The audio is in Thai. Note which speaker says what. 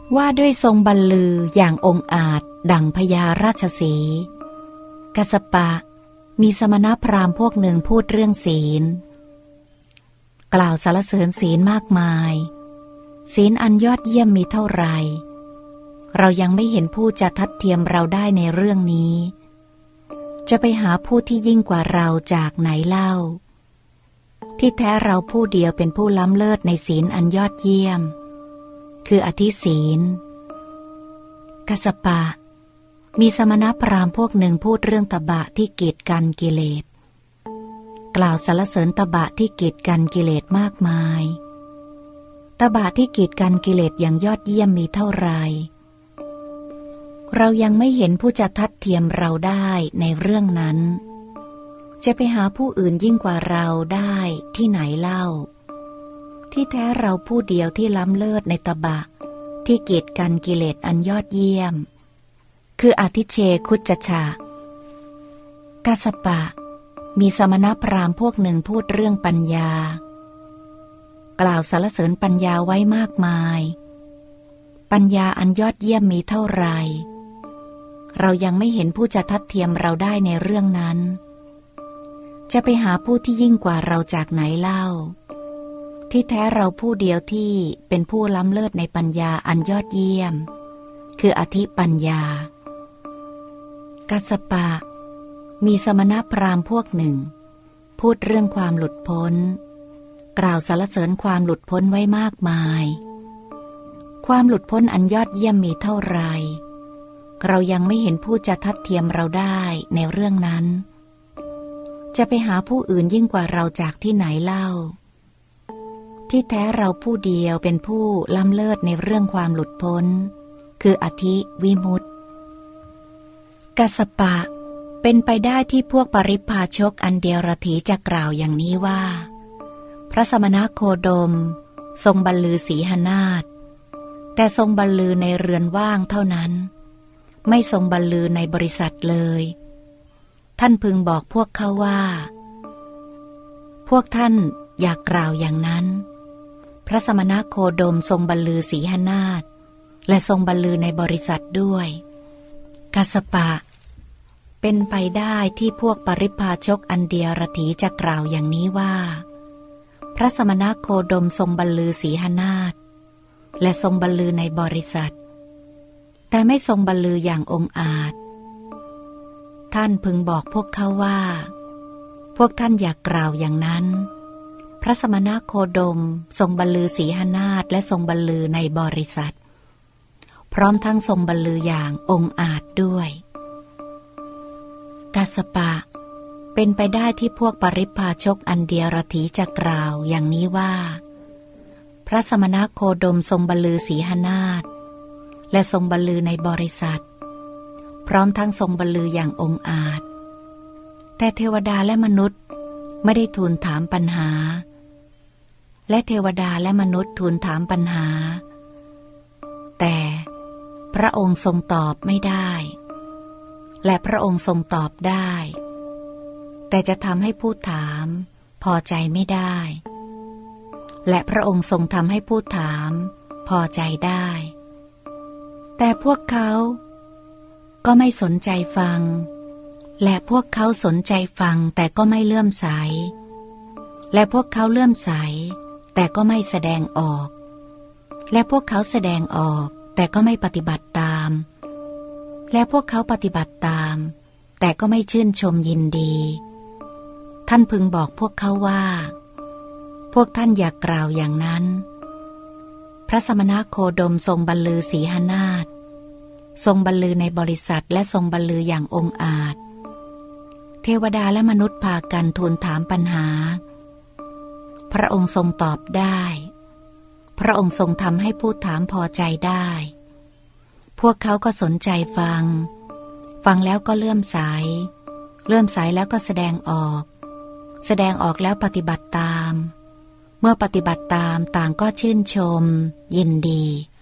Speaker 1: ว่าด้วยทรงบรรลืออย่างองอาจดั่งพญาราชสีห์กัสสปะมีสมณพราหมณ์พวกหนึ่งพูดเรื่องศีลกล่าวสรรเสริญศีลมากมายศีลอันยอดเยี่ยมมีเท่าไหร่เรายังไม่เห็นผู้จะทัดเทียมเราได้ในเรื่องนี้จะไปหาผู้ที่ยิ่งกว่าเราจากไหนเล่าที่แท้เราผู้เดียวเป็นผู้ล้ำเลิศในศีลอันยอดเยี่ยมคืออธิศีลกัสสปะมีสมณพราหมณ์พวกหนึ่งพูดเรื่องตบะที่กีดกันกิเลสกล่าวสรรเสริญตบะที่กีดกันกิเลสมากมายตบะที่กีดกันกิเลสอย่างยอดเยี่ยมมีเท่าไรเรายังไม่เห็นผู้จะทัดเทียมเราได้ในเรื่องนั้นจะไปหาผู้อื่นยิ่งกว่าเราได้ที่ไหนเล่าที่แท้เราผู้เดียวที่ล้ำเลิศในตบะที่กีดกันกิเลสอันยอดเยี่ยมคืออธิเชคุจฉะกัสสปะมีสมณพราหมณ์พวกหนึ่งพูดเรื่องปัญญากล่าวสรรเสริญปัญญาไว้มากมายปัญญาอันยอดเยี่ยมมีเท่าไรเรายังไม่เห็นผู้จะทัดเทียมเราได้ในเรื่องนั้นจะไปหาผู้ที่ยิ่งกว่าเราจากไหนเล่าที่แท้เราผู้เดียวที่เป็นผู้ล้ำเลิศในปัญญาอันยอดเยี่ยมคืออธิปัญญากัสสปะมีสมณพราหมณ์พวกหนึ่งพูดเรื่องความหลุดพ้นกล่าวสรรเสริญความหลุดพ้นไว้มากมายความหลุดพ้นอันยอดเยี่ยมมีเท่าไรเรายังไม่เห็นผู้จะทัดเทียมเราได้ในเรื่องนั้นจะไปหาผู้อื่นยิ่งกว่าเราจากที่ไหนเล่าที่แท้เราผู้เดียวเป็นผู้ล้ำเลิศในเรื่องความหลุดพ้นคืออธิวิมุตติกัสสปะเป็นไปได้ที่พวกปริพพาชกอันเดียรถีจะกล่าวอย่างนี้ว่าพระสมณโคดมทรงบรรลือสีหนาฏแต่ทรงบรรลือในเรือนว่างเท่านั้นไม่ทรงบรรลือในบริษัทเลยท่านพึงบอกพวกเขาว่าพวกท่านอยากกล่าวอย่างนั้นพระสมณโคดมทรงบรรลือสีหนาฏและทรงบรรลือในบริษัทด้วยกัสสปะเป็นไปได้ที่พวกปริพพาชกอันเดียรถีจะกล่าวอย่างนี้ว่าพระสมณโคดมทรงบรรลือสีหนาฏและทรงบรรลือในบริษัทแต่ไม่ทรงบรรลืออย่างองอาจท่านพึงบอกพวกเขาว่าพวกท่านอย่ากล่าวอย่างนั้นพระสมณโคดมทรงบรรลือสีหนาฏและทรงบรรลือในบริษัทพร้อมทั้งทรงบรรลืออย่างองอาจด้วยกัสสปะเป็นไปได้ที่พวกปริพพาชกอันเดียรถีจะกล่าวอย่างนี้ว่าพระสมณโคดมทรงบรรลือสีหนาฏและทรงบรรลือในบริษัทพร้อมทั้งทรงบรรลืออย่างองอาจแต่เทวดาและมนุษย์ไม่ได้ทูลถามปัญหาและเทวดาและมนุษย์ทูลถามปัญหาแต่พระองค์ทรงตอบไม่ได้และพระองค์ทรงตอบได้แต่จะทำให้ผู้ถามพอใจไม่ได้และพระองค์ทรงทำให้ผู้ถามพอใจได้แต่พวกเขาก็ไม่สนใจฟังและพวกเขาสนใจฟังแต่ก็ไม่เลื่อมใสและพวกเขาเลื่อมใสแต่ก็ไม่แสดงออกและพวกเขาแสดงออกแต่ก็ไม่ปฏิบัติตามและพวกเขาปฏิบัติตามแต่ก็ไม่ชื่นชมยินดีท่านพึงบอกพวกเขาว่าพวกท่านอย่ากล่าวอย่างนั้นพระสมณโคดมทรงบรรลือสีหนาฏทรงบรรลือในบริษัทและทรงบรรลืออย่างองอาจเทวดาและมนุษย์พากันทูลถามปัญหาพระองค์ทรงตอบได้พระองค์ทรงทำให้ผู้ถามพอใจได้พวกเขาก็สนใจฟังแล้วก็เลื่อมใสแล้วก็แสดงออกแล้วปฏิบัติตามเมื่อปฏิบัติตามต่างก็ชื่นชมยินดี